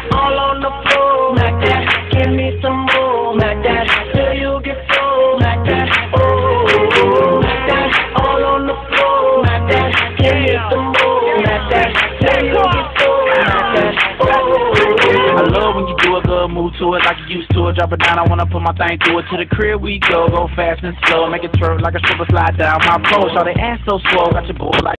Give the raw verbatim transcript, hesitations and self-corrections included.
all on the floor. Like that, give me some more. Like that, till you get full. Like that, oh, like that, all on the floor. Like that, give me some more. Like that, till you get full. Like that, oh. I love when you do a good move to it like you used to it. Drop it down, I wanna put my thing through it. To the crib we go, go fast and slow. Make it twerk like a stripper, slide down my pole. Show they ass so slow, got your boy like